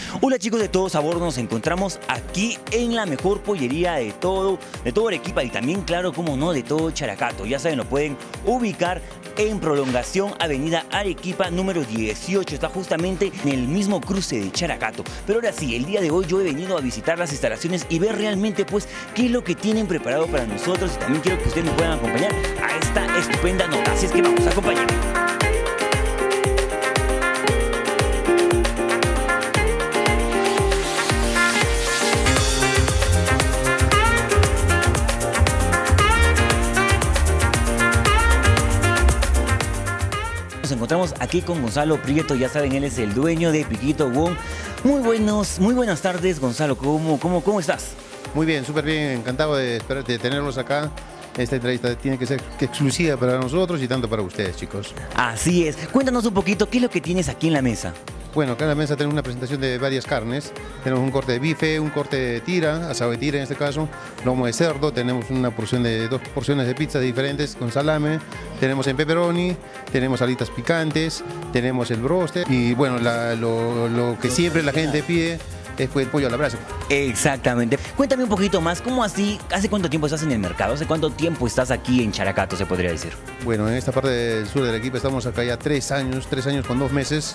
Hola chicos de Todo Sabor, nos encontramos aquí en la mejor pollería de todo Arequipa y también, claro, como no, de todo Characato. Ya saben, lo pueden ubicar en Prolongación Avenida Arequipa número 18. Está justamente en el mismo cruce de Characato. Pero ahora sí, el día de hoy yo he venido a visitar las instalaciones y ver realmente pues qué es lo que tienen preparado para nosotros. Y también quiero que ustedes me puedan acompañar a esta estupenda nota. Así es que vamos, acompáñenme. Nos encontramos aquí con Gonzalo Prieto, ya saben, él es el dueño de Piquito Wong. Muy buenas tardes, Gonzalo, ¿cómo estás? Muy bien, súper bien, encantado de tenerlos acá. Esta entrevista tiene que ser exclusiva para nosotros y tanto para ustedes, chicos. Así es, cuéntanos un poquito, ¿qué es lo que tienes aquí en la mesa? Bueno, acá en la mesa tenemos una presentación de varias carnes. Tenemos un corte de bife, un corte de tira, asado de tira en este caso, lomo de cerdo, tenemos una porción de 2 porciones de pizza diferentes con salame, tenemos en pepperoni, tenemos alitas picantes, tenemos el broster y bueno, lo que siempre la gente pide es el pollo a la brasa. Exactamente. Cuéntame un poquito más, ¿cómo así? ¿Hace cuánto tiempo estás en el mercado? ¿Hace cuánto tiempo estás aquí en Characato, se podría decir? Bueno, en esta parte del sur del Arequipa estamos acá ya 3 años con 2 meses.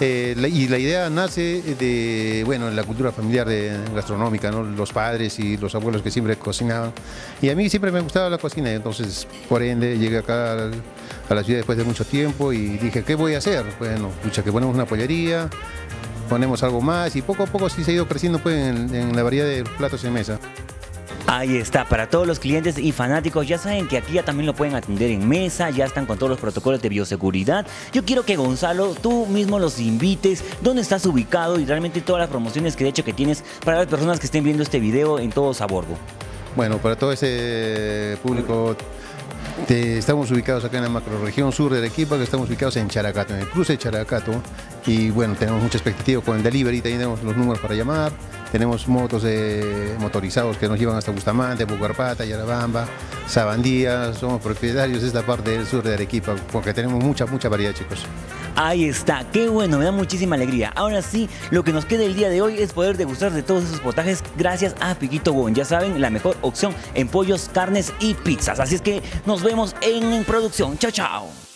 Y la idea nace de, bueno, la cultura familiar gastronómica, ¿no? Los padres y los abuelos que siempre cocinaban. Y a mí siempre me gustaba la cocina, entonces, por ende, llegué acá a la ciudad después de mucho tiempo y dije, ¿qué voy a hacer? Bueno, pucha, que ponemos una pollería, ponemos algo más y poco a poco sí se ha ido creciendo pues, en la variedad de platos en mesa. Ahí está, para todos los clientes y fanáticos, ya saben que aquí ya también lo pueden atender en mesa, ya están con todos los protocolos de bioseguridad. Yo quiero que Gonzalo, tú mismo los invites, dónde estás ubicado y realmente todas las promociones que de hecho que tienes para las personas que estén viendo este video en Todo Sabor. Bueno, para todo ese público, estamos ubicados acá en la macrorregión sur de Arequipa, que estamos ubicados en Characato, en el cruce de Characato. Y bueno, tenemos mucha expectativa con el delivery, tenemos los números para llamar. Tenemos motos motorizados que nos llevan hasta Bustamante, Pucarpata, Yarabamba, Sabandía. Somos propietarios de esta parte del sur de Arequipa porque tenemos mucha variedad, chicos. Ahí está, qué bueno, me da muchísima alegría. Ahora sí, lo que nos queda el día de hoy es poder degustar de todos esos potajes gracias a Piquito Wong. Ya saben, la mejor opción en pollos, carnes y pizzas. Así es que nos vemos en producción. Chao, chao.